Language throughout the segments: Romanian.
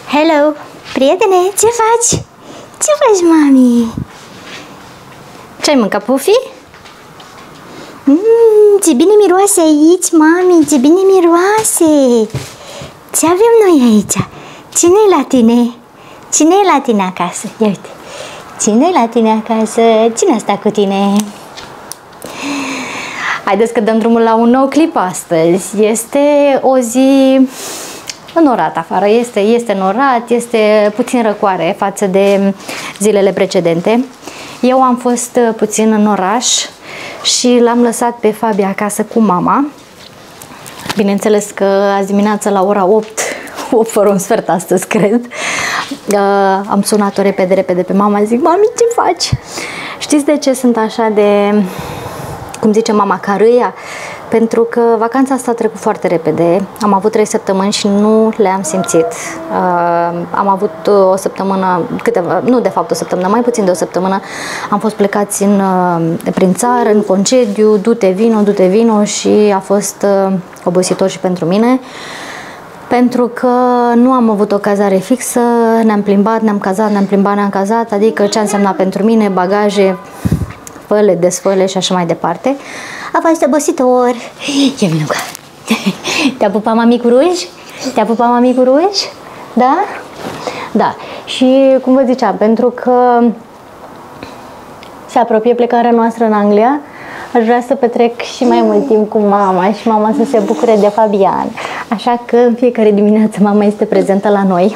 Hello, prietene, ce faci? Ce faci, mami? Ce-ai mâncat, Pufi? Ce bine miroase aici, mami, ce bine miroase! Ce avem noi aici? Cine-i la tine? Cine-i la tine acasă? Ia uite! Cine-i la tine acasă? Cine asta cu tine? Haideți că dăm drumul la un nou clip astăzi. Este o zi înorat afară, este înorat, este puțin răcoare față de zilele precedente. Eu am fost puțin în oraș și l-am lăsat pe Fabi acasă cu mama. Bineînțeles că azi dimineața la ora 8 fără un sfert astăzi, cred, am sunat-o repede pe mama, zic: mami, ce faci? Știți de ce sunt așa de, cum zice mama, carâia? Pentru că vacanța asta a trecut foarte repede. Am avut 3 săptămâni și nu le-am simțit. Am avut o săptămână, nu de fapt o săptămână, mai puțin de o săptămână. Am fost plecați prin țară, în concediu, du-te vino și a fost obositor și pentru mine. Pentru că nu am avut o cazare fixă, ne-am plimbat, ne-am cazat, ne-am plimbat, ne-am cazat, adică ce a însemnat pentru mine, bagaje, făle, desfăle și așa mai departe. A fost obositor. Ia vină cu. Te-a pupat mami cu ruj? Te-a pupat mami cu ruj? Da? Da. Și cum vă ziceam, pentru că se apropie plecarea noastră în Anglia, aș vrea să petrec și mai mult timp cu mama și mama să se bucure de Fabian. Așa că în fiecare dimineață mama este prezentă la noi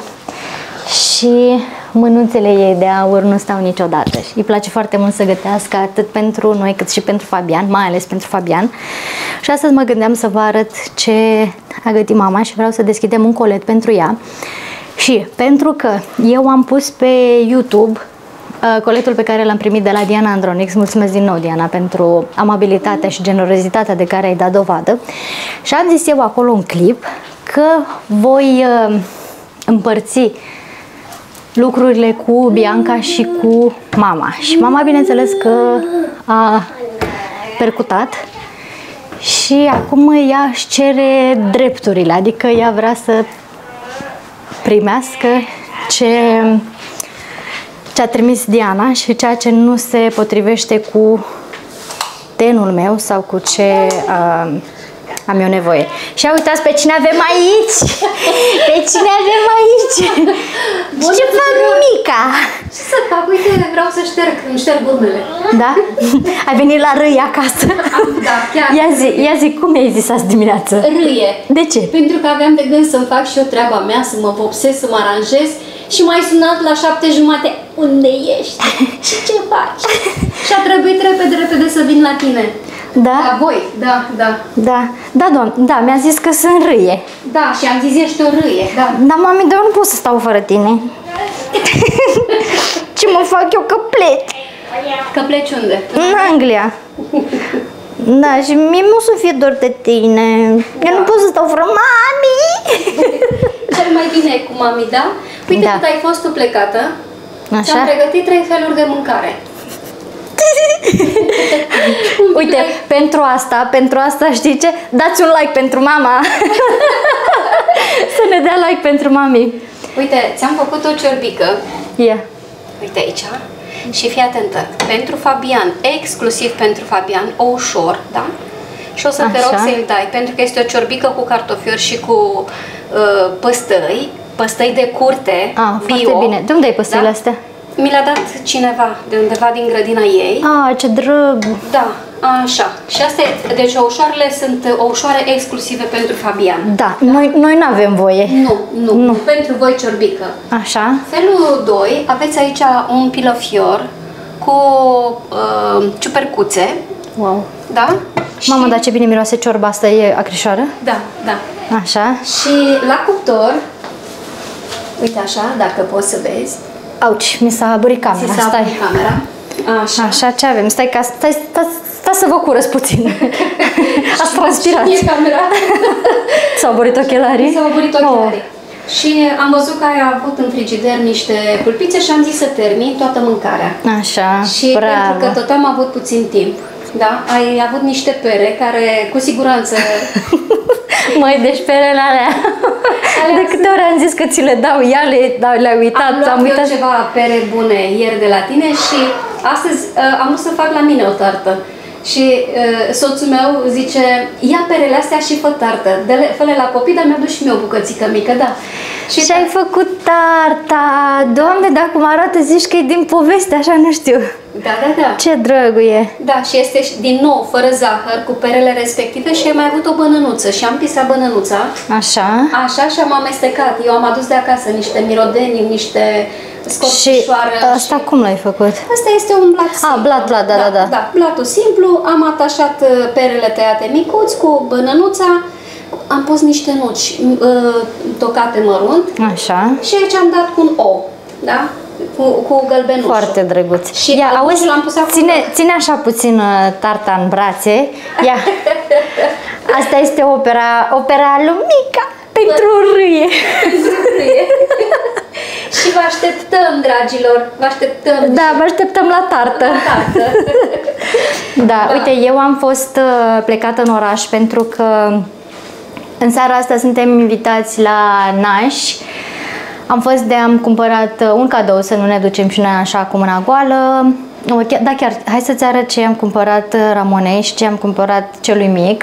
și mânuțele ei de aur nu stau niciodată. Îi place foarte mult să gătească atât pentru noi cât și pentru Fabian, mai ales pentru Fabian. Și astăzi mă gândeam să vă arăt ce a gătit mama și vreau să deschidem un colet pentru ea. Și pentru că eu am pus pe YouTube coletul pe care l-am primit de la Diana Andronic, mulțumesc din nou, Diana, pentru amabilitatea și generozitatea de care ai dat dovadă, și am zis eu acolo un clip că voi împărți lucrurile cu Bianca și cu mama. Și mama, bineînțeles că a percutat și acum ea își cere drepturile, adică ea vrea să primească ce a trimis Diana și ceea ce nu se potrivește cu tenul meu sau cu ce am eu nevoie. Și uitați pe cine avem aici! Pe cine avem aici! Ce fac, mica? Ce să fac? Uite, vreau să îmi șterg urmele. Da? Ai venit la râie acasă? Da, chiar. Ia zi, cum ai zis azi dimineață? Râie. De ce? Pentru că aveam de gând să-mi fac și eu treaba mea, să mă vopsesc, să mă aranjez și m-ai sunat la 7:30. Unde ești? Și ce faci? Și a trebuit repede să vin la tine. Da? La voi, da. Da, doamne, da, mi-a zis că sunt râie. Da, și am zis, ești o râie, da. Da, mami, dar eu nu pot să stau fără tine. Ce mă fac eu că pleci? Că pleci unde? În Anglia. Da, și mie nu o să fie dor de tine. Eu nu pot să stau fără mami. Cel mai bine e cu mami, da? Uite, cât ai fost tu plecată, ți-am pregătit 3 feluri de mâncare. Uite, pentru asta știi ce? Dați un like pentru mama. Să ne dea like pentru mami. Uite, ți-am făcut o ciorbică. Uite aici. Și fii atentă. Pentru Fabian, exclusiv pentru Fabian, o ușor, da? Și o să te rog să-i dai, pentru că este o ciorbică cu cartofiuri și cu păstăi de curte, bio. Foarte bine. De unde ai păstăile astea? Mi le-a dat cineva de undeva din grădina ei. Ce drăg! Da, așa. Și asta e, deci ușoarele sunt ușoare exclusive pentru Fabian. Da, noi nu avem voie. Nu. Pentru voi ciorbică. Așa. Felul 2, aveți aici un pilăfior cu ciupercuțe. Wow. Da? Mamă, dar ce bine miroase ciorba asta, e acrișoară? Da. Așa. Și la cuptor, uite așa, dacă poți să vezi. Auci, mi s-a aburit camera. Stai. Așa, ce avem? Stai să vă curăț puțin. Ați transpirat. Și camera. S-au aburit ochelarii? S-au aburit ochelarii. Și am văzut că ai avut în frigider niște pulpițe și am zis să termin toată mâncarea. Așa, și pentru că tot am avut puțin timp, da, ai avut niște pere care cu siguranță Măi, deci perele alea. De câte ori am zis că ți le dau, ea le-ai uitat. Am luat ceva pere bune ieri de la tine și astăzi am vrut să fac la mine o tartă. Și soțul meu zice, ia perele astea și fă tartă. Fă-le la copii, dar mi-a dus și mie o bucățică mică, da. Și ai făcut tarta! Doamne, dacă cum arată, zici că e din poveste, așa nu știu. Da. Ce drăguie! Da, și este din nou fără zahăr, cu perele respective și ai mai avut o bănănuță și am pisat bănănuța. Așa. Așa și am amestecat. Eu am adus de acasă niște mirodeni, niște scorțișoară. Și asta cum l-ai făcut? Asta este un blat simplu. Blat, da. Blatul simplu, am atașat perele tăiate micuți cu bănănuța. Am pus niște nuci tocate mărunt. Așa. Și aici am dat cu un ou, da? Cu gălbenușul. Foarte drăguț. Și auzi, l-am pus acolo. Ține așa puțin tarta în brațe. Ia. Asta este opera lui Mica pentru râie. Și vă așteptăm, dragilor, vă așteptăm. Da, vă așteptăm la tartă. Da, uite, eu am fost plecată în oraș pentru că în seara asta suntem invitați la Naș. Am cumpărat un cadou, să nu ne ducem și noi așa cu mâna goală. Da, chiar, hai să-ți arăt ce am cumpărat Ramonei și ce am cumpărat celui mic.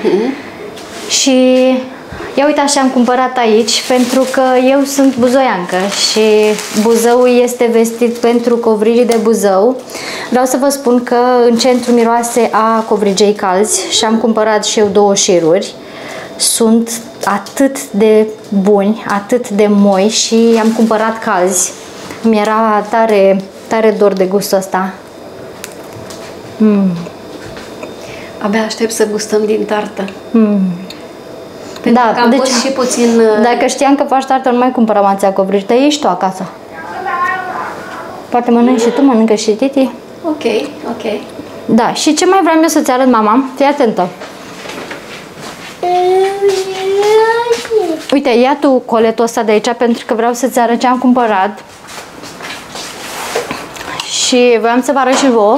Și ia uite așa am cumpărat aici, pentru că eu sunt buzoiancă și Buzăul este vestit pentru covrigii de Buzău. Vreau să vă spun că în centru miroase a covrigei calzi și am cumpărat și eu 2 șiruri. Sunt atât de buni, atât de moi și am cumpărat calzi. Mi-era tare dor de gustul ăsta. Abia aștept să gustăm din tartă. Da, că am pus și puțin... Dacă știam că faci tartă, nu mai cumpăram atâția covrigi, dar ieși tu acasă. Poate mănânci și tu, mănâncă și Titi. Ok. Da, și ce mai vreau eu să-ți arăt, mama? Fii atentă. Uite, ia tu coletul ăsta de aici pentru că vreau să-ți arăt ce am cumpărat. Și voiam să vă arăt și vouă.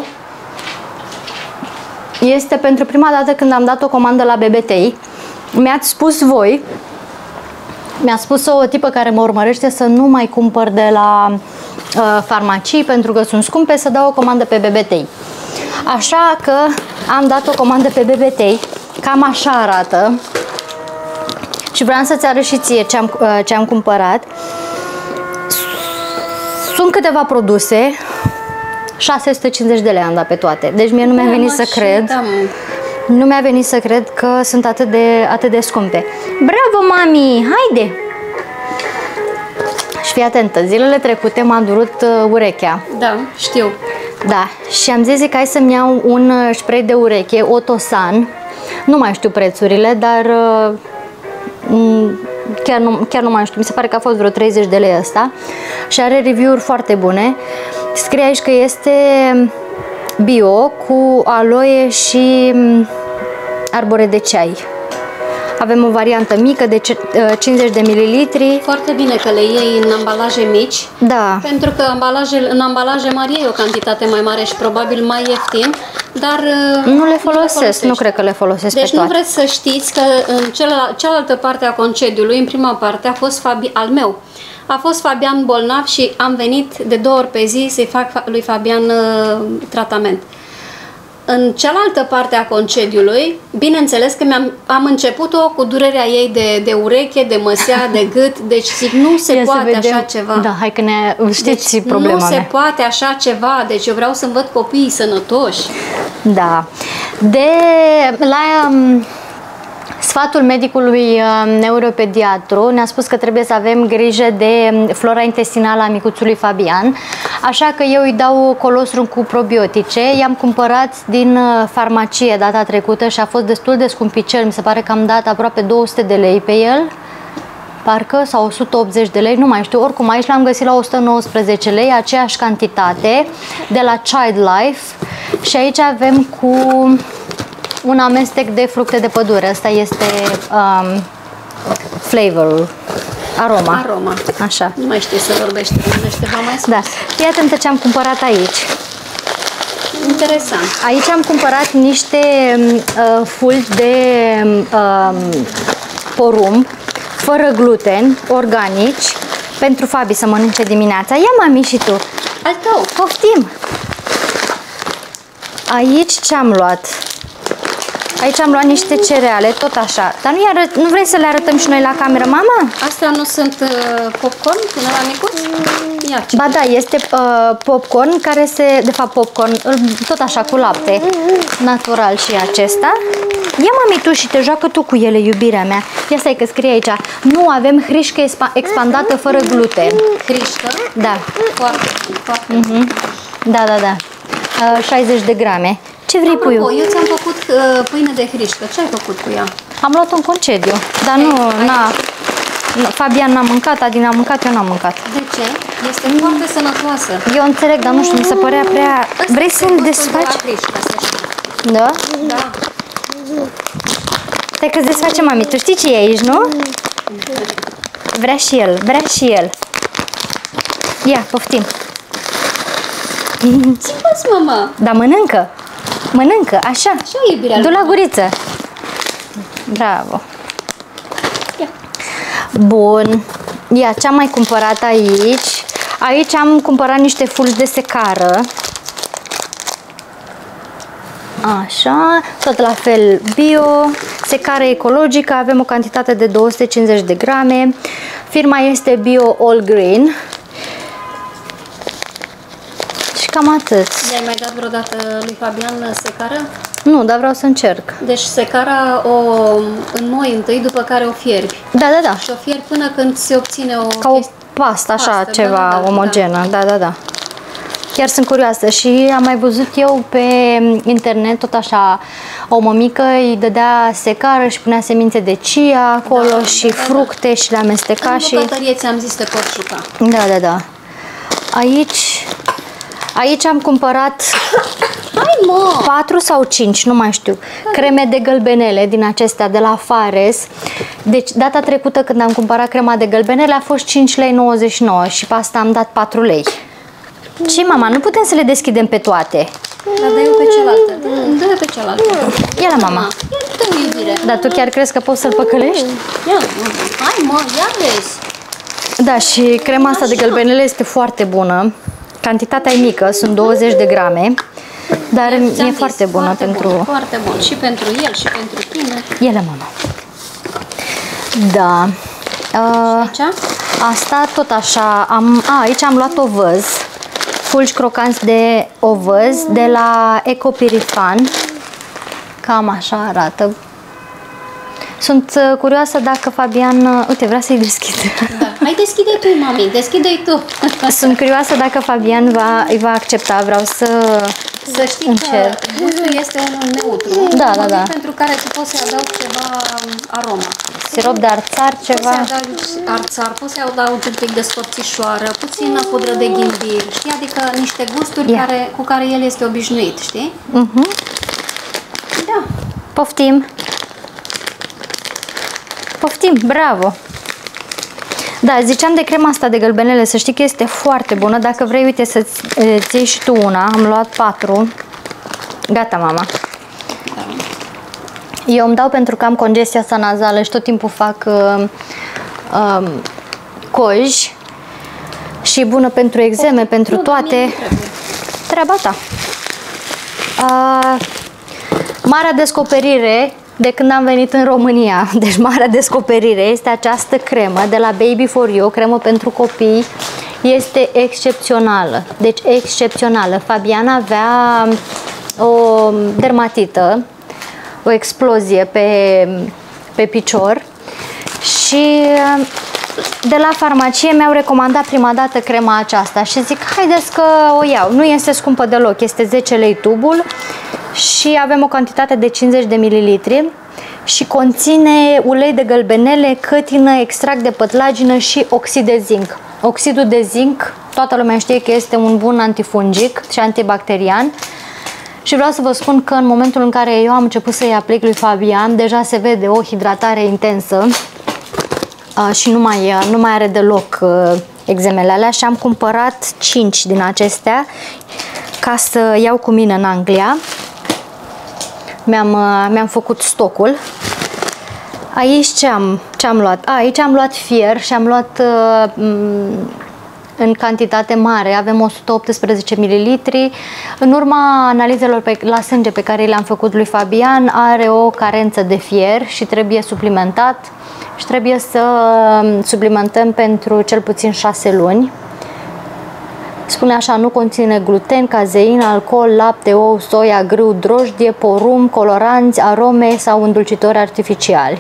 Este pentru prima dată când am dat o comandă la BBTI. Mi-ați spus voi, mi-a spus o tipă care mă urmărește să nu mai cumpăr de la farmacii pentru că sunt scumpe, să dau o comandă pe BBTI. Așa că am dat o comandă pe BBTI, cam așa arată. Și vreau să-ți arăt și ție ce am cumpărat. Sunt câteva produse, 650 de lei am dat pe toate. Deci mie nu mi-a venit să cred. Nu mi-a venit să cred că sunt atât de scumpe. Bravo, mami! Haide! Și fii atentă, zilele trecute m-a durut urechea. Da, știu. Da, și am zis că hai să-mi iau un spray de ureche, Otosan. Nu mai știu prețurile, dar chiar nu mai știu. Mi se pare că a fost vreo 30 de lei ăsta. Și are review-uri foarte bune. Scrie aici că este bio, cu aloe și arbore de ceai. Avem o variantă mică de 50 de mililitri. Foarte bine că le iei în ambalaje mici. Da. Pentru că în ambalaje mari e o cantitate mai mare și probabil mai ieftin, dar nu le folosesc, nu cred că le folosesc deci pe toate. Nu vreți să știți că în cealaltă parte a concediului, în prima parte, a fost al meu. A fost Fabian bolnav și am venit de 2 ori pe zi să-i fac lui Fabian tratament. În cealaltă parte a concediului, bineînțeles că am început-o cu durerea ei de ureche, de măsea, de gât, deci zic, nu se poate așa ceva. Da, hai că știți deci problema nu se mea. poate așa ceva, deci eu vreau să-mi văd copiii sănătoși. Da. La sfatul medicului neuropediatru ne-a spus că trebuie să avem grijă de flora intestinală a micuțului Fabian, așa că eu îi dau colostrum cu probiotice. I-am cumpărat din farmacie data trecută și a fost destul de scumpicel, mi se pare că am dat aproape 200 de lei pe el, parcă, sau 180 de lei, nu mai știu, oricum aici l-am găsit la 119 lei, aceeași cantitate, de la Child Life. Și aici avem cu un amestec de fructe de pădure. Asta este flavorul, aroma. Așa. Nu mai știu să vorbește românește, v-am mai spus. Da. Fii atentă ce am cumpărat aici. Interesant. Aici am cumpărat niște fulgi de porumb, fără gluten, organici, pentru Fabi să mănânce dimineața. Ia, mami, și tu. Al tău. Poftim! Aici ce am luat? Aici am luat niște cereale, tot așa. Dar nu vrei să le arătăm și noi la cameră, mama? Astea nu sunt popcorn până la micuț? Ia, Ba da, este popcorn care de fapt popcorn, tot așa cu lapte natural și acesta. Ia, mami, tu și te joacă tu cu ele, iubirea mea. Ia stai că scrie aici. Nu avem hrișcă expandată fără gluten. Hrișcă? Da. Foarte, foarte. Da, da, da. 60 de grame. Ce vrei, puiu? Eu ți-am făcut pâine de hrișcă. Ce ai făcut cu ea? Am luat un concediu, dar Fabian n-a mâncat, Adina a mâncat, eu n-am mâncat. De ce? Este foarte sănătoasă. Eu înțeleg, dar nu știu, mi se părea prea... Vrei să-l desfaci? Da? Da. Stai că-ți desface, mami. Tu știi ce e aici, nu? Vrea și el, vrea și el. Ia, poftim. Ce faci, mama? Da, mănâncă. Mănâncă, așa. Așa, iubirea. Du la guriță. Bravo. Ia. Bun. Ia, ce am mai cumpărat aici? Aici am cumpărat niște fulgi de secară. Așa, tot la fel bio, secară ecologică, avem o cantitate de 250 de grame. Firma este Bio All Green. Și cam atât. I-ai mai dat vreodată lui Fabian secară? Nu, dar vreau să încerc. Deci secara o înmoi întâi, după care o fierbi. Da, da, da. Și o fierbi până când se obține o Ca o pastă, așa, pastă, ceva, da, da, omogenă. Da, da, da. Chiar sunt curioasă și am mai văzut eu pe internet, tot așa, o mămică îi dădea secară și punea semințe de chia acolo și fructe și le amesteca. În și... bucătărie ți-am zis te pot juca. Da, da, da. Aici am cumpărat 4 sau 5, nu mai știu, creme de gălbenele din acestea de la Fares. Deci data trecută când am cumpărat crema de gălbenele a fost 5,99 lei și pe asta am dat 4 lei. Ce, mama, nu putem să le deschidem pe toate. Dar dă-i pe cealaltă. Dă-i pe cealaltă. Ia la mama. Ia-te, iubire. Dar tu chiar crezi că poți să-l păcălești? Ia, hai mă, ia vezi. Da, și crema asta de gălbenele este foarte bună. Cantitatea e mică, sunt 20 de grame. Dar e foarte bună foarte pentru... Bun, foarte bun. Și pentru el, și pentru tine. Ele, mama. Da. Aici? Asta tot așa. Aici am luat ovăz. Fulgi crocanți de ovăz de la Ecopirifan. Cam așa arată. Sunt curioasă dacă Fabian... Uite, vrea să-i deschid. Da. Hai, deschide tu, mami, deschide-i tu. Sunt curioasă dacă Fabian îi va accepta. Vreau să știi încerc. că gustul este unul neutru. Da, da, da. Pentru care tu poți să-i adaugi ceva aroma. Sirop de arțar, ceva. Poți să adaugi arțar, poți să adaugi un pic de scorțișoară, puțină pudră de ghimbir, știi? Adică niște gusturi cu care el este obișnuit, știi? Da. Poftim. Poftim, bravo. Da, ziceam de crema asta de gălbenele, să știi că este foarte bună. Dacă vrei, uite, să-ți iei și tu una. Am luat 4. Gata, mama. Eu îmi dau pentru că am congestia asta nazală și tot timpul fac coji. Și e bună pentru exeme, pentru toate. Treaba ta. Marea descoperire de când am venit în România, deci marea descoperire, este această cremă de la Baby For You, o cremă pentru copii. Este excepțională, deci excepțională. Fabian avea o dermatită, o explozie pe picior și de la farmacie mi-au recomandat prima dată crema aceasta și zic, haideți că o iau. Nu este scumpă deloc, este 10 lei tubul și avem o cantitate de 50 de mililitri și conține ulei de gălbenele, cătină, extract de pătlagină și oxid de zinc. Oxidul de zinc, toată lumea știe că este un bun antifungic și antibacterian. Și vreau să vă spun că în momentul în care eu am început să-i aplic lui Fabian, deja se vede o hidratare intensă și nu mai are deloc exemele alea și am cumpărat 5 din acestea ca să iau cu mine în Anglia. Mi-am făcut stocul. Aici ce am luat? Aici am luat fier și am luat în cantitate mare, avem 118 ml. În urma analizelor la sânge pe care le-am făcut lui Fabian, are o carență de fier și trebuie suplimentat și trebuie să suplimentăm pentru cel puțin 6 luni. Spune așa, nu conține gluten, cazeină, alcool, lapte, ou, soia, grâu, drojdie, porumb, coloranți, arome sau îndulcitori artificiali.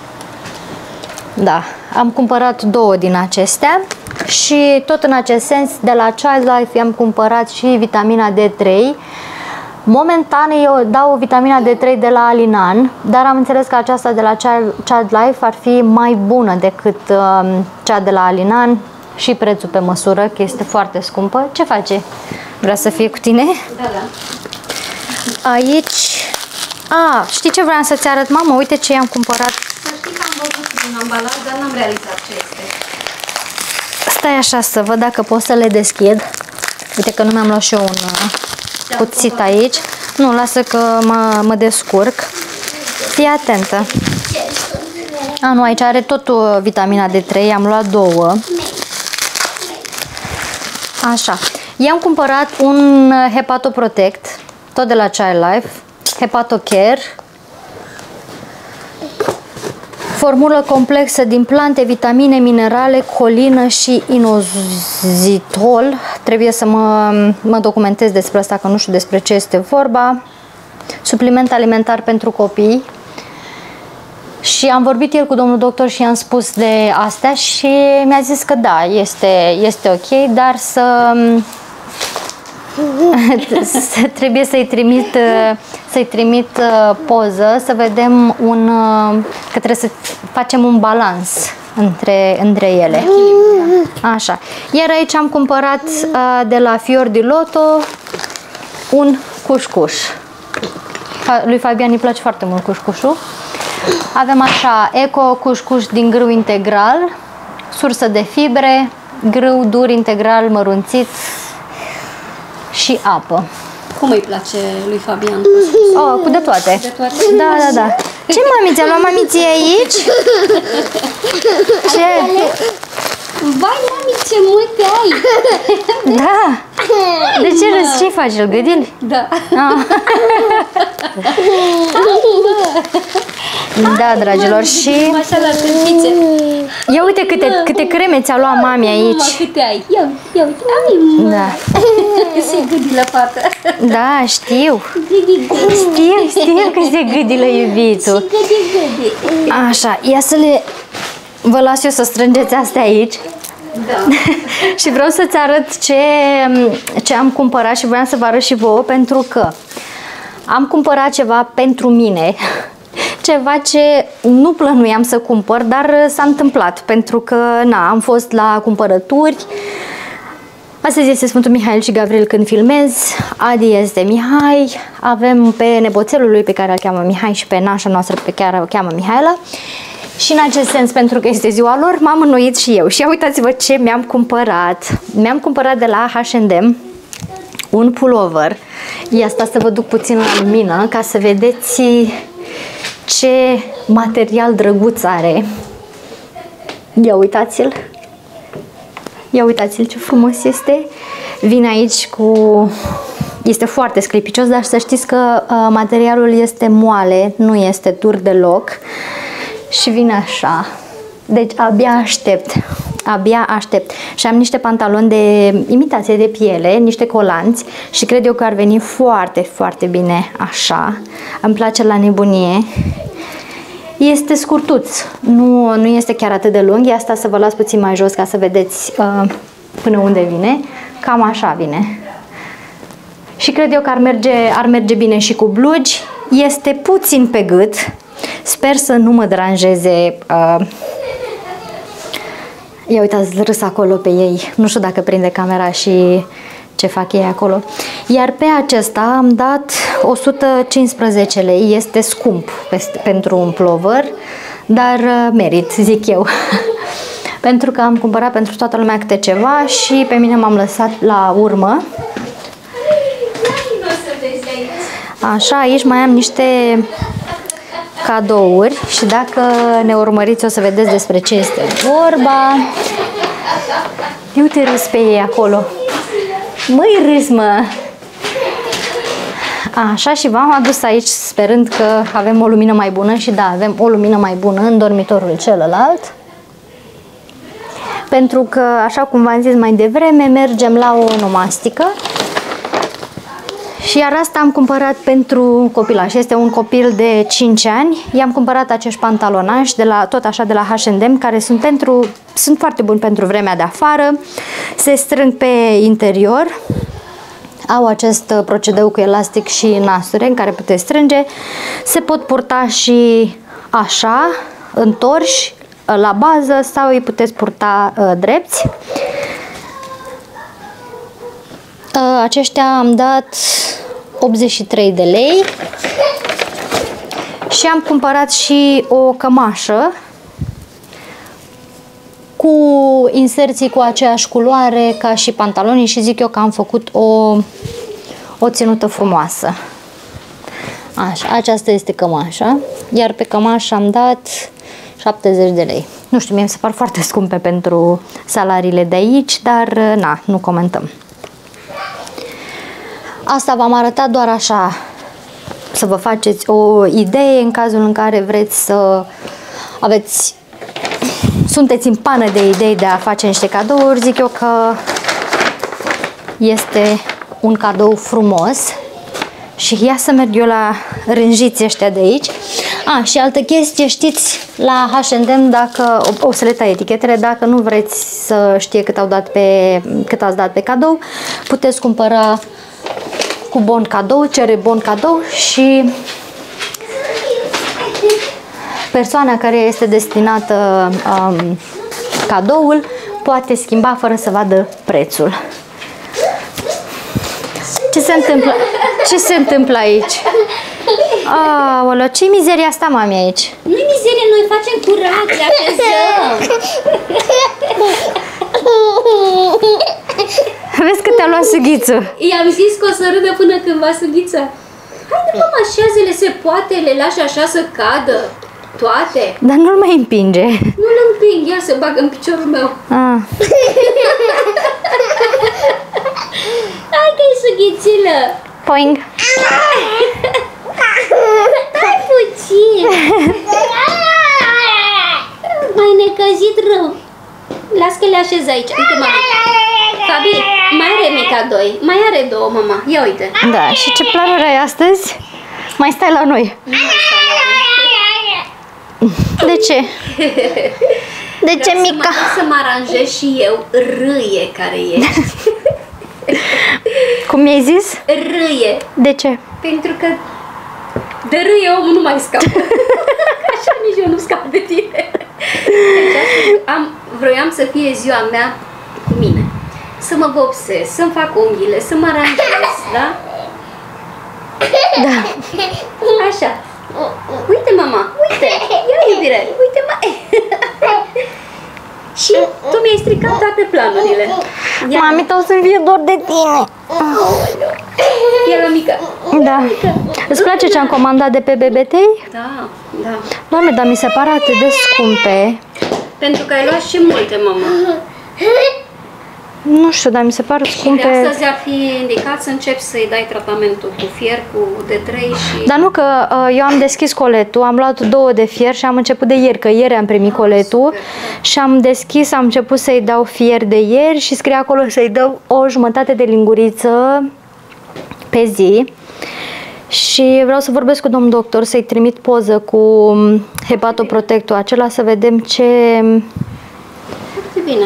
Da, am cumpărat 2 din acestea și tot în acest sens de la Child Life am cumpărat și vitamina D3. Momentan eu dau vitamina D3 de la Alinan, dar am înțeles că aceasta de la Child Life ar fi mai bună decât cea de la Alinan și prețul pe măsură, că este foarte scumpă. Ce face? Vrea să fie cu tine? Da, da. Aici... știi ce vreau să-ți arăt, mama? Uite ce am cumpărat. Să știi că am văzut un ambalaj, dar n-am realizat ce este. Stai așa să văd dacă pot să le deschid. Uite că nu mi-am luat și eu un cuțit aici. Nu, lasă că mă descurc. Fii atentă. Nu, aici are tot vitamina D3, am luat 2. Așa. I-am cumpărat un Hepatoprotect, tot de la Child Life, Hepatocare. Formulă complexă din plante, vitamine, minerale, colină și inozitol. Trebuie să mă documentez despre asta, că nu știu despre ce este vorba. Supliment alimentar pentru copii. Și am vorbit ieri cu domnul doctor și i-am spus de astea și mi-a zis că da, este ok, dar trebuie să-i trimit poză, să vedem că trebuie să facem un balans între ele. Așa. Iar aici am cumpărat de la Fior di Loto un cușcuș. Lui Fabian îi place foarte mult cușcușul. Avem așa, Eco cușcuș din grâu integral, sursă de fibre, grâu dur integral mărunțit și apă. Cum îi place lui Fabian? Cu de toate. De toate? Da, da, da. Ce, mami, ți-a luat mamiție aici? Ce? Vai, mami, ce multe ai! Da. De ce râzi? Ce-i faci? Îl gâdili? Da. Da, dragilor, și... Așa la tâmpițe. Ia uite câte creme ți-a luat mami aici. Câte ai? Ia uite, mami. Da. Se gâdilă, fată. Da, știu. Știu că se gâdilă iubitul. Gâdi. Așa, ia să le... Vă las eu să strângeți astea aici. Da. Și vreau să-ți arăt ce am cumpărat și vreau să vă arăt și vouă, pentru că am cumpărat ceva pentru mine, ceva ce nu plănuiam să cumpăr, dar s-a întâmplat, pentru că am fost la cumpărături. Astăzi este Sfântul Mihail și Gavril când filmez, Adi este Mihai, avem pe nepoțelul lui pe care îl cheamă Mihai și pe nașa noastră pe care o cheamă Mihaela. Și în acest sens, pentru că este ziua lor, m-am înnoit și eu. Și uitați-vă ce mi-am cumpărat. Mi-am cumpărat de la H&M un pullover. Ia asta să vă duc puțin la lumină ca să vedeți ce material drăguț are. Ia uitați-l. Ia uitați-l ce frumos este. Vine aici cu... Este foarte sclipicios, dar să știți că materialul este moale, nu este dur deloc. Și vine așa. Deci abia aștept. Abia aștept. Și am niște pantaloni de imitație de piele, niște colanți și cred eu că ar veni foarte, foarte bine așa. Îmi place la nebunie. Este scurtuț. Nu este chiar atât de lung. E asta, să vă las puțin mai jos ca să vedeți până unde vine. Cam așa vine. Și cred eu că ar merge bine și cu blugi. Este puțin pe gât. Sper să nu mă deranjeze. Ia uitați, râs acolo pe ei. Nu știu dacă prinde camera și ce fac ei acolo. Iar pe acesta am dat 115 lei. Este scump pentru un pullover, dar merit, zic eu. Pentru că am cumpărat pentru toată lumea câte ceva și pe mine m-am lăsat la urmă. Așa, aici mai am niște cadouri și dacă ne urmăriți o să vedeți despre ce este vorba. Uite, râs pe ei acolo. Măi, râs, mă! Așa, și v-am adus aici sperând că avem o lumină mai bună și da, avem o lumină mai bună în dormitorul celălalt. Pentru că, așa cum v-am zis mai devreme, mergem la o onomastică. Și iar asta am cumpărat pentru copilaș. Este un copil de 5 ani. I-am cumpărat acești pantalonași tot așa de la H&M, care sunt foarte buni pentru vremea de afară. Se strâng pe interior. Au acest procedeu cu elastic și nasure în care puteți strânge. Se pot purta și așa, întorși la bază, sau îi puteți purta drepți. Aceștia am dat 83 de lei și am cumpărat și o cămașă cu inserții cu aceeași culoare ca și pantalonii și zic eu că am făcut o ținută frumoasă. Așa, aceasta este cămașa, iar pe cămașă am dat 70 de lei. Nu știu, mie mi se par foarte scumpe pentru salariile de aici, dar na, nu comentăm. Asta v-am arătat doar așa, să vă faceți o idee în cazul în care vreți să sunteți în pană de idei de a face niște cadouri. Zic eu că este un cadou frumos. Și ia să merg eu la rânjiții ăștia de aici. Și altă chestie, știți, la H&M, dacă o să le tai etichetele, dacă nu vreți să știe cât ați dat pe cadou, puteți cumpăra cu bon cadou, cere bon cadou și persoana care este destinată cadoul poate schimba fără să vadă prețul. Ce se întâmplă? Ce se întâmplă aici? Aoleu, ce mizeria asta, mami, aici? Nu-i mizerie, noi facem curat, le așezăm. Vezi că te-a luat Sughițu. I-am zis că o să râdă până când va Sughița. Haide, mama, așează-le, se poate, le lași așa să cadă. Toate. Dar nu-l mai împinge. Nu-l împing, ia să bagă în piciorul meu. Hai că-i Sughițilă. Poing. Stai puțin. M-ai necăjit rău. Las că le așez aici. Uite, mama. Fabi, mai are mica 2. Mai are 2, mama. Ia uite. Da, și ce planuri ai astăzi? Mai stai la noi. De ce? De ce, mica? Să mă aranjez și eu. Râie care ești. Cum mi-ai zis? Râie. De ce? Pentru că de râie omul nu mai scapă. Așa nici eu nu scap de tine. Deci vroiam să fie ziua mea cu mine. Să mă vopsesc, să-mi fac unghiile, să mă aranjez, da? Da. Așa. Uite, mama, uite, ia iubire, uite, și tu mi-ai stricat toate planurile. Mami, o să-mi fie dor de tine. Ia la mică. Da. Îți place ce am comandat de pe BBT? Da, da. Doamne, dar mi se pare atât de scumpe. Pentru că ai luat și multe, mama. Nu știu, dar mi se pare scumpe. Și astăzi ar fi indicat să începi să-i dai tratamentul cu fier, cu D3 și... Dar nu, că eu am deschis coletul, am luat 2 de fier și am început de ieri, că ieri am primit coletul și am deschis, am început să-i dau fier de ieri și scrie acolo să-i dau o jumătate de linguriță pe zi. Și vreau să vorbesc cu domnul doctor, să-i trimit poză cu hepatoprotectul acela, să vedem ce... Foarte bine.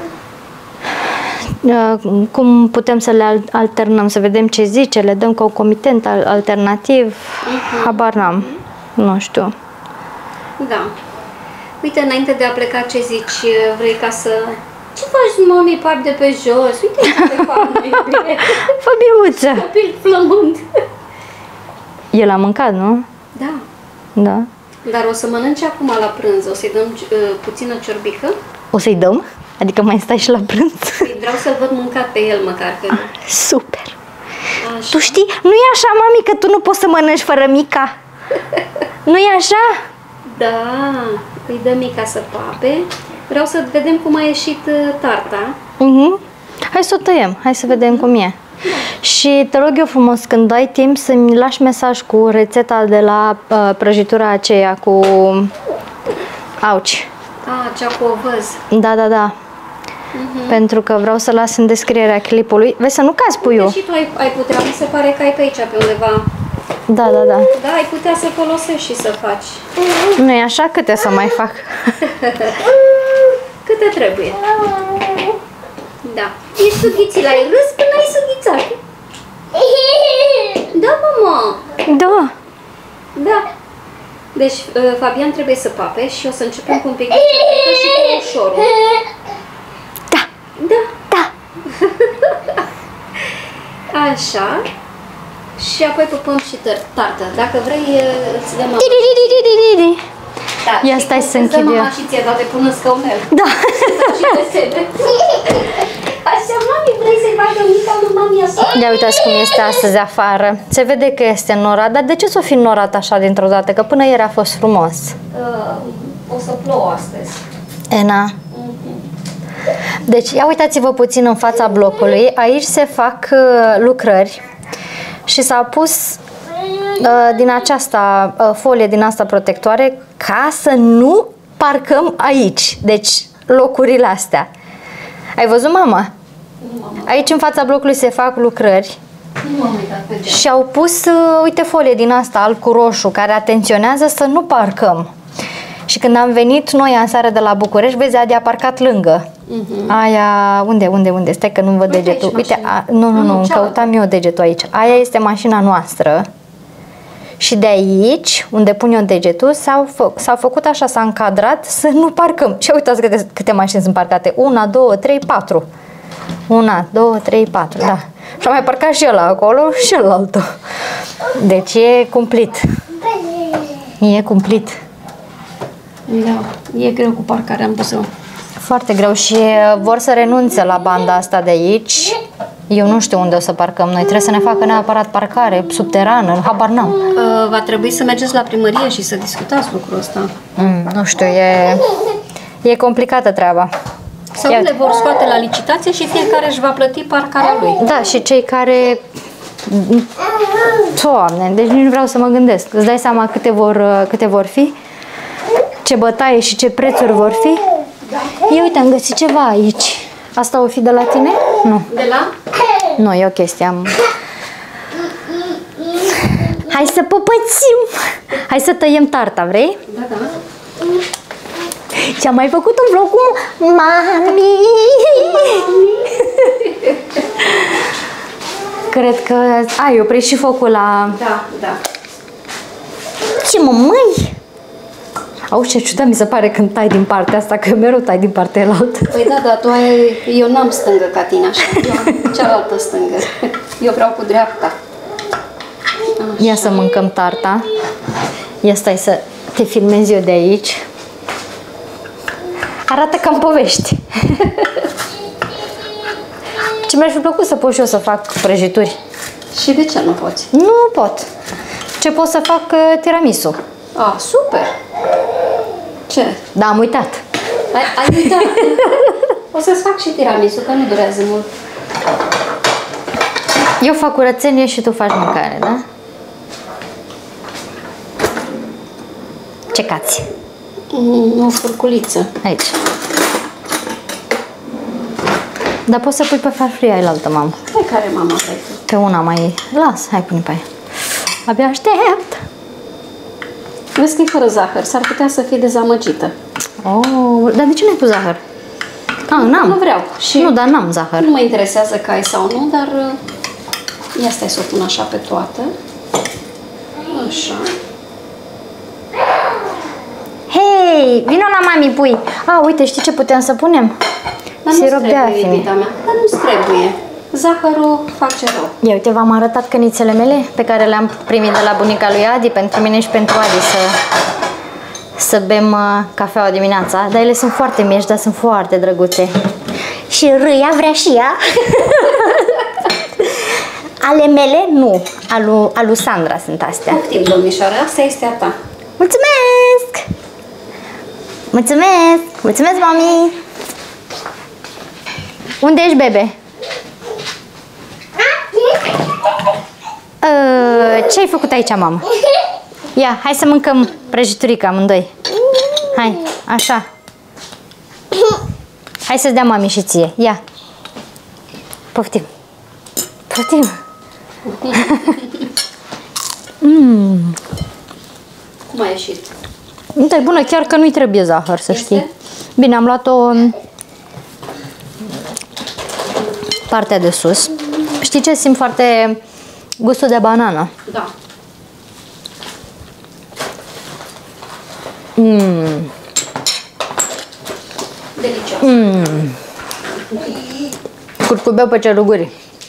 Cum putem să le alternăm, să vedem ce zice, le dăm concomitent alternativ, habar n-am, nu știu. Da. Uite, înainte de a pleca, ce zici? Vrei ca să... Ce faci, mami, papi de pe jos? Uite ce fac, iubire. Fabiuță! Copil flămând. El a mâncat, nu? Da. Da. Dar o să mănânce acum la prânz, o să-i dăm puțină ciorbică. O să-i dăm? Adică mai stai și la prânz? Vreau să-l văd mâncat pe el măcar. Că... Super! Așa. Tu știi, nu e așa, mami, că tu nu poți să mănânci fără mica. Nu e așa? Da, îi dăm mica să pape. Vreau să vedem cum a ieșit tarta. Hai să o tăiem, hai să vedem cum e. Și te rog eu frumos, când ai timp, să-mi lași mesaj cu rețeta de la prăjitura aceea cu... Auci. Cea cu ovăz. Da. Pentru că vreau să las în descrierea clipului. Vezi să nu cazi puiul. Și tu ai putea, mi se pare că ai pe aici, pe undeva. Da. Da, ai putea să folosești și să faci. Nu e așa? Câte să mai fac? Câte trebuie. Da. Ești sughiții, l-ai râs până ai sughițat. Da, mama. Da. Deci, Fabian trebuie să pape și o să începem cu un pic de ciorbică și cu ușorul. Da. Așa. Și apoi pupăm și tartă. Dacă vrei, îți dăm mama. Da, ia stai să închid eu. Mama și ție, dar te pun în scaunel. Da. Și desene. Așa, mami, vrei să-i facă mica lui mami așa? Ia uitați cum este astăzi afară. Se vede că este norat, dar de ce s-o fi norat așa dintr-o dată? Că până ieri a fost frumos. O să plouă astăzi. Ena. Deci, ia uitați-vă puțin în fața blocului. Aici se fac lucrări și s-a pus din aceasta folie din asta protectoare ca să nu parcăm aici. Deci, locurile astea. Ai văzut, mama? Aici în fața blocului se fac lucrări. Nu am uitat pe geam. Și au pus, uite, folie din asta alb cu roșu care atenționează să nu parcăm. Și când am venit noi aseară de la București, vezi, Adi a parcat lângă. Aia, unde? Stai că nu-mi văd degetul. Uite, nu, căutam eu degetul aici. Aia este mașina noastră. Și de aici, unde pun eu degetul, s-a făcut așa, s-a încadrat să nu parcăm. Și uitați câte mașini sunt parcate. 1, 2, 3, 4. 1, 2, 3, 4, da. Și a mai parcat și ăla acolo și celălalt. Deci e cumplit. E cumplit. Da, e greu cu parcarea în Buzău. Foarte greu și vor să renunțe la banda asta de aici. Eu nu știu unde o să parcăm noi. Trebuie să ne facă neapărat parcare subterană. Habar n-am. Va trebui să mergeți la primărie și să discutați lucrul ăsta. Nu știu, e complicată treaba. Sau le vor scoate la licitație și fiecare își va plăti parcarea lui. Da, și cei care... Doamne, deci nu vreau să mă gândesc. Îți dai seama câte vor fi? Ce bătaie și ce prețuri vor fi? Ia uite, am găsit ceva aici. Asta o fi de la tine? Nu. De la? Nu, e o chestie. Hai să popățim! Hai să tăiem tarta, vrei? Da. Ce-am mai făcut un vlog cu mami? Cred că ai oprit și focul la... Da. Ce măi? Auzi, ce ciudat mi se pare când tai din partea asta, că mereu tai din partea elaltă. Păi da, eu n-am stângă ca tine așa, eu am cealaltă stângă. Eu vreau cu dreapta. Așa. Ia să mâncăm tarta. Ia stai să te filmez eu de aici. Arată ca în povești. Ce mi-ar fi plăcut să pot și eu să fac prăjituri. Și de ce nu poți? Nu pot. Ce pot să fac? Tiramisu. Super! Ce? Da, am uitat. Ai uitat? O să-ți fac și tiramisu, că nu durează mult. Eu fac curățenie și tu faci mâncare, da? Ce cați? O furculiță. Aici. Dar poți să pui pe farfuria ailaltă, mamă. Pe care mama vrei tu? Pe una mai... Las, hai pune pe aia. Abia aștept. Vezi că e fără zahăr, s-ar putea să fie dezamăgită. Oh, dar de ce n-ai pus zahăr? N-am. Nu vreau. Și nu, dar n-am zahăr. Nu mă interesează că ai sau nu, dar ia stai să o pun așa pe toată. Așa. Hei, vino la mami, pui. Uite, știi ce putem să punem? Dar Sirop nu de trebuie, afine. iubita mea. Dar nu trebuie. Zahărul face rău. Ia uite, v-am arătat cănițele mele pe care le-am primit de la bunica lui Adi, pentru mine și pentru Adi să bem cafeaua dimineața. Dar ele sunt foarte mici, dar sunt foarte drăguțe. Și Râia vrea și ea. Ale mele, nu. Alu Sandra sunt astea. Poftim, domnișoară, asta este a ta. Mulțumesc! Mulțumesc! Mulțumesc, mami! Unde ești, bebe? Ce ai făcut aici, mamă? Ia, hai să mâncăm prăjiturica amândoi. Hai, așa. Hai să-ți dea mami și ție. Ia. Poftim. Poftim. Cum a ieșit? Da, e bună, chiar că nu-i trebuie zahăr, să știi. Bine, am luat-o partea de sus. Știi ce? Simt foarte gustul de banană. Da. Delicios. Curcubeu pe ceruguri.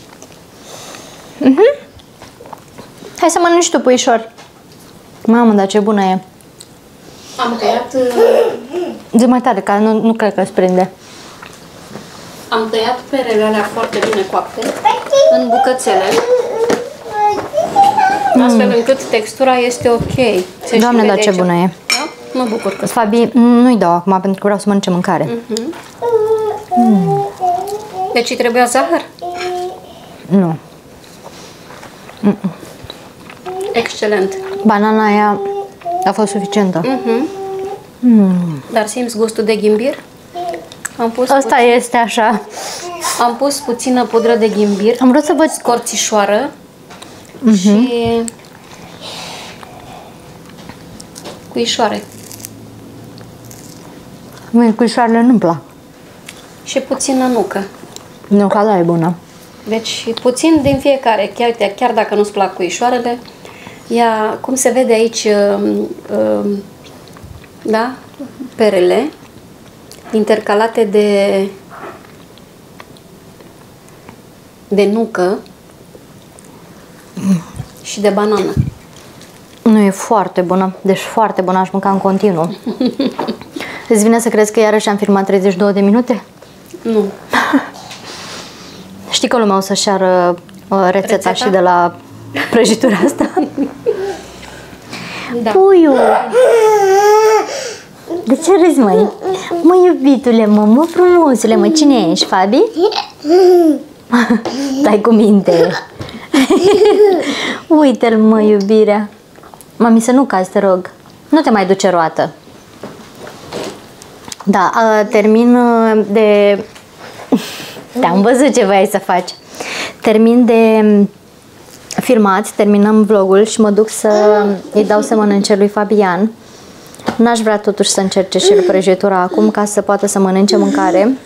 Hai să mănânci tu, puișor. Mamă, dar ce bună e. Am tăiat... Zi mai tare, că nu cred că îți prinde. Am tăiat perele alea foarte bine coapte în bucățele. Astfel încât textura este ok. Doamne, dar ce bună e. Da? Mă bucur că... Fabi, nu-i dau acum pentru că vreau să mănânce mâncare. Deci îi trebuia zahăr? Nu. Excelent. Banana aia a fost suficientă. Dar simți gustul de ghimbir? Asta este așa. Am pus puțină pudră de ghimbir. Am vrut să văd scorțișoară și cuișoare. Mie cuișoarele nu-mi plac. Și puțină nucă. Nuca da e bună. Deci puțin din fiecare, chiar dacă nu-ți plac cuișoarele, ea, cum se vede aici, da, perele intercalate de nucă și de banană. Nu, e foarte bună. Deci foarte bună, aș mânca în continuu. Îți vine să crezi că iarăși am filmat 32 de minute? Nu. Știi că lumea o să-și ceară rețeta și de la prăjitura asta? Da. Puiu! De ce râzi, măi? Mă, iubitule, mă, frumosule, mă, cine ești, Fabi? Stai cu minte. Uite-l, mă, iubirea. Mami, să nu cazi, te rog. Nu te mai duce roată. Da, termin de... Te-am văzut ce voiai să faci. Termin de filmat, terminăm vlogul și mă duc să îi dau să mănânce lui Fabian. N-aș vrea totuși să încerce și el prăjitura acum ca să poată să mănânce mâncare.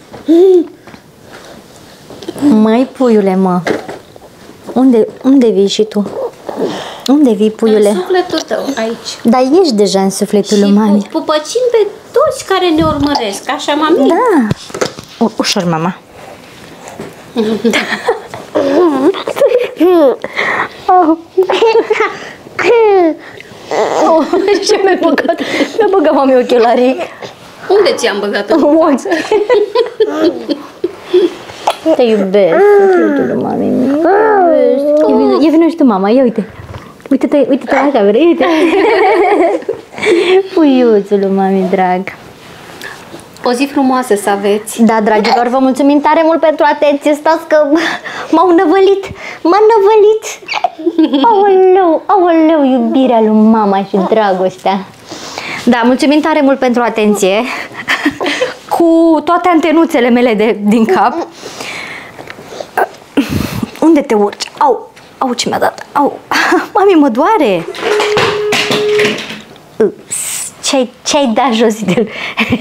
Măi, puiule, mă. Unde vii și tu? Unde vii, puiule? În sufletul tău, aici. Dar ești deja în sufletul lui mami. Și pupăcim pe toți care ne urmăresc, așa, mami? Da. Ușor, mama. Ce mi-ai băgat? Mi-a băgat mami ochelarii. Unde ți-am băgat în față? Te iubesc, sufletul mami. E vină și tu, mama, ia uite. Uite-te la cameră, uite. Puiuțul lui mami drag. O zi frumoasă să aveți. Da, dragilor, vă mulțumim tare mult pentru atenție. Stați că m-au năvălit. M-a năvălit. Aoleu, aoleu, iubirea lui mama și dragostea. Da, mulțumim tare mult pentru atenție. Cu toate antenuțele mele din cap. Unde te urci? Au, au, ce mi-a dat? Au, mami, mă doare. Ce-ai dat jos de el?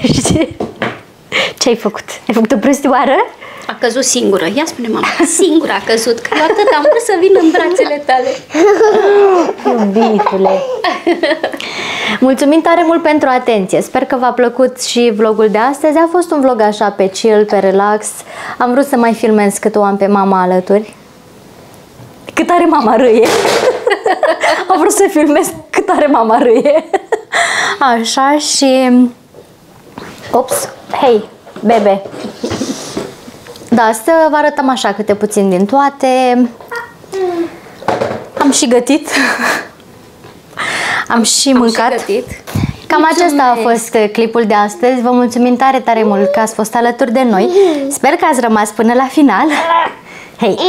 Ce-ai făcut? Ai făcut o prostioară? A căzut singură. Ia spune, mama, singură a căzut. Că eu atât am vrut să vin în brațele tale. Iubitule. Mulțumim tare mult pentru atenție. Sper că v-a plăcut și vlogul de astăzi. A fost un vlog așa pe chill, pe relax. Am vrut să mai filmez cât o am pe mama alături. Cât are mama râie. Am vrut să filmez cât are mama râie. Așa și... Ops, hei, bebe. Da, să vă arătăm așa câte puțin din toate. Am și gătit. Am și mâncat. Cam acesta a fost clipul de astăzi. Vă mulțumim tare, tare mult că ați fost alături de noi. Sper că ați rămas până la final. Hei!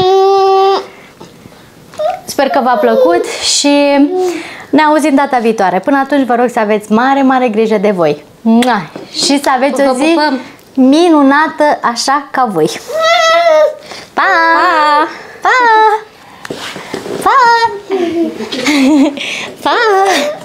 Sper că v-a plăcut și ne auzim data viitoare. Până atunci vă rog să aveți mare, mare grijă de voi. Și să aveți o zi minunată așa ca voi. Pa! Pa! Pa! Pa! Pa!